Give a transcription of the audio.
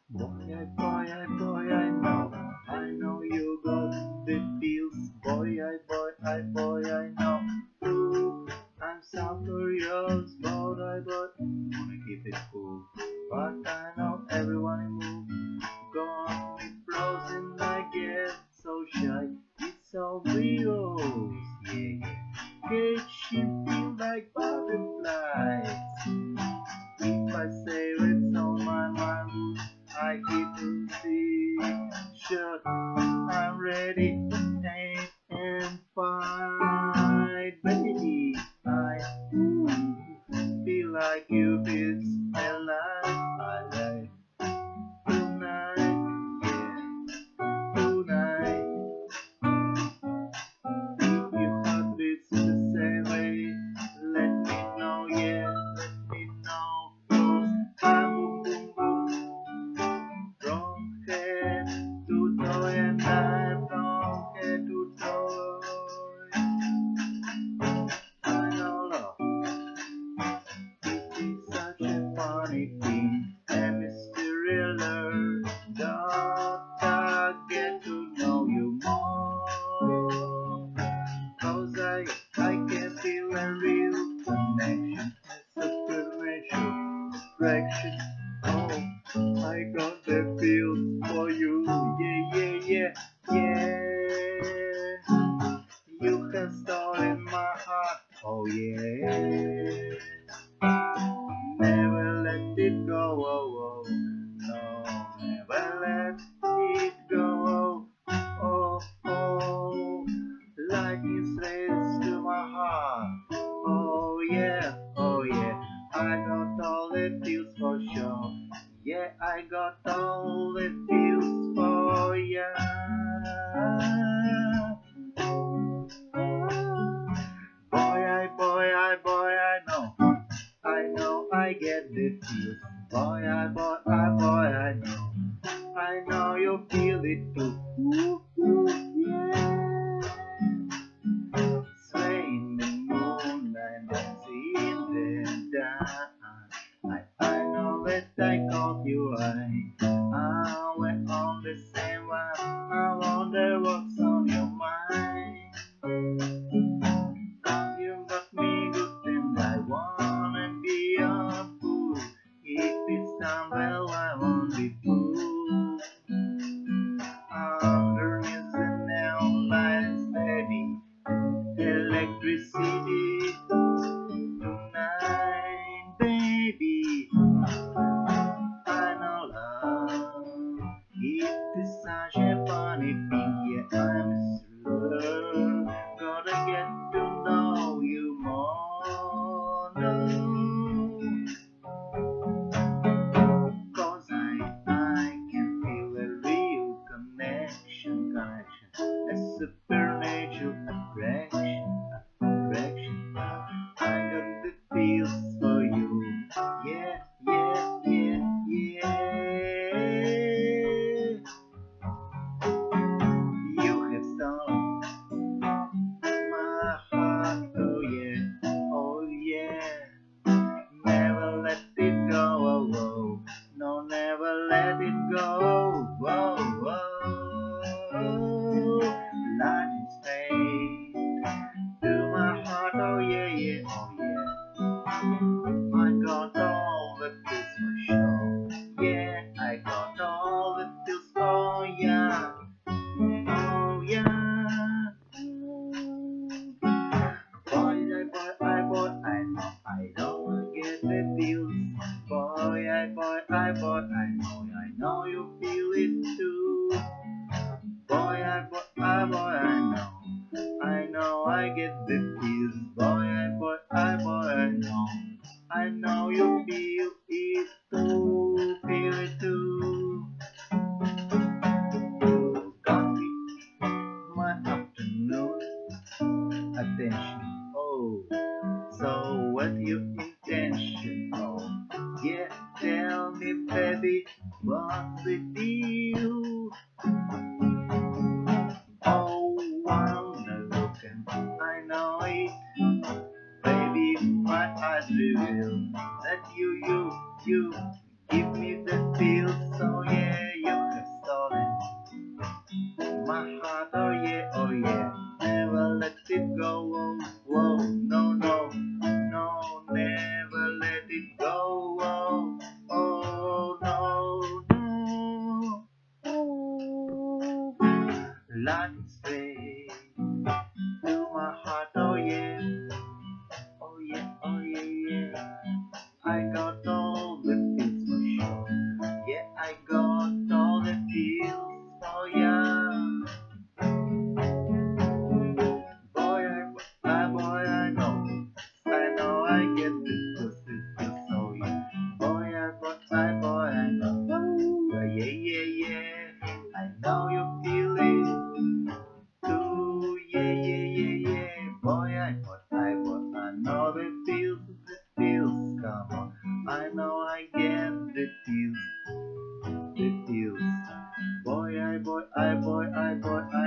Boy, I know you got the feels. Boy, I know. Ooh, I'm so curious, boy, wanna keep it cool. But I know everyone moves. Got me frozen, I get so shy. It's so real, yeah. Catching feel like butterflies. If I say what's on my mind, I keep to see. Shut, I'm ready, take and fight, baby. I feel like you feel alive. I like tonight, yeah, tonight. If your heart beats the same way, let me know, yeah, let me know. 'Cause I'm boom boom boom from head to toe, and I'm from head to toe. I know love is such a funny thing, and mysterious. Don't I get to know you more? 'Cause I can feel a real connection, a supernatural attraction. Oh, I got the feel for you, yeah. You have stolen my heart, oh yeah. Never let it go, oh, no, never let it go, oh. Lightning straight to my heart, oh yeah. I got all the feels for sure, yeah, I got all the feels for ya. Boy, I know I get the feels. Boy, I know you feel it too. Yeah. Sway in the moonlight, dancing in the dark. I know that I caught you right. We're on the same one. I wonder what's on your mind. You got me good and I wanna be your fool. If it's time, well, I won't be fooled. Underneath the neon lights, baby, electricity tonight, baby. I know love. It is such a funny thing, yeah, I'm sure. Gotta get to know you more, no. 'Cause I can feel a real connection, a supernatural attraction. I got the feels for you, yeah. You have stolen my heart, oh yeah. Never let it go, oh. No, never let it go, Lightning straight to my heart, oh yeah. I got all the feels for sure, yeah. I got all the feels for ya, oh yeah. Boy, I don't get the feels. Boy, I know you feel it too. Boy, I know I get the feels. Boy, I know you feel it too. You got me, my afternoon attention. Oh, so what's your intention? Oh, yeah, tell me, baby, what's the deal? Oh, I'm looking, I know it, baby, my eyes reveal that you give me the feel, so yeah. it go. Oh, oh no, no. Like it's straight to my heart. Oh yeah, oh yeah, oh yeah, yeah. I got all the feels for sure. Yeah, I got all the feels for ya. Boy, I know I get this feels so yeah. Boy, I know. Oh, yeah, yeah, yeah. I know you feel it too. Yeah, yeah, yeah, yeah. I know the feels, come on. I know I get the feels. Boy,